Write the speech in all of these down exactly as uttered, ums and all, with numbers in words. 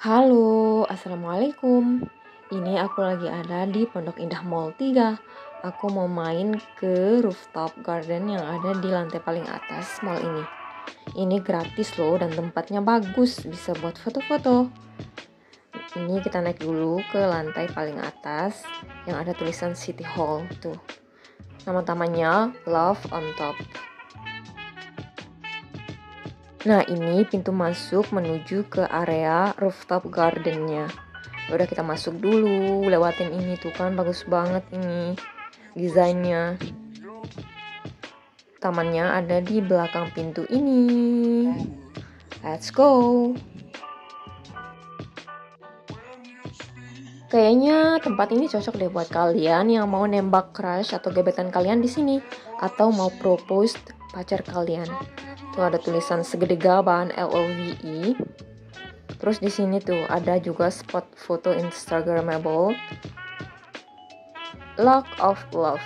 Halo, assalamualaikum. Ini aku lagi ada di Pondok Indah Mall tiga. Aku mau main ke rooftop garden yang ada di lantai paling atas mall ini. Ini gratis loh dan tempatnya bagus, bisa buat foto-foto. Ini kita naik dulu ke lantai paling atas yang ada tulisan City Hall tuh. Nama tamannya Love on Top. Nah, ini pintu masuk menuju ke area rooftop gardennya. Udah kita masuk dulu, lewatin ini tuh kan bagus banget ini desainnya. Tamannya ada di belakang pintu ini. Let's go. Kayaknya tempat ini cocok deh buat kalian yang mau nembak crush atau gebetan kalian di sini atau mau propose pacar kalian. Tuh ada tulisan segede gaban L O V E. Terus di sini tuh ada juga spot foto Instagramable. Lock of Love.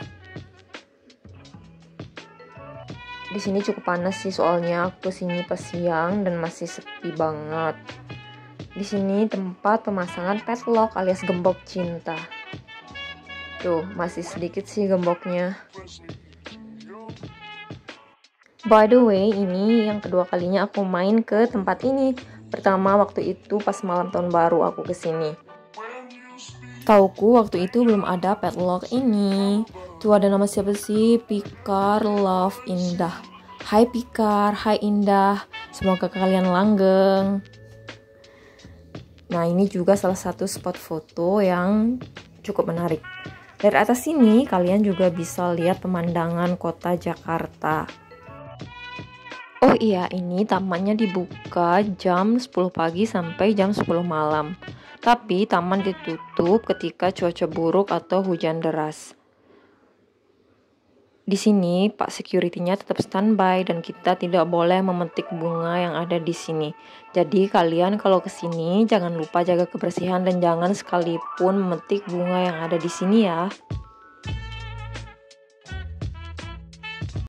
Di sini cukup panas sih soalnya aku kesini pas siang dan masih sepi banget. Di sini tempat pemasangan padlock alias gembok cinta. Tuh masih sedikit sih gemboknya. By the way, ini yang kedua kalinya aku main ke tempat ini. Pertama waktu itu pas malam tahun baru aku kesini. Tauku waktu itu belum ada padlock ini. Tuh ada nama siapa sih? Pikar Love Indah. Hai Pikar, hai Indah. Semoga kalian langgeng. Nah ini juga salah satu spot foto yang cukup menarik. Dari atas sini kalian juga bisa lihat pemandangan kota Jakarta. Oh iya, ini tamannya dibuka jam sepuluh pagi sampai jam sepuluh malam. Tapi taman ditutup ketika cuaca buruk atau hujan deras. Di sini Pak Security-nya tetap standby dan kita tidak boleh memetik bunga yang ada di sini. Jadi kalian kalau ke sini jangan lupa jaga kebersihan dan jangan sekalipun memetik bunga yang ada di sini ya.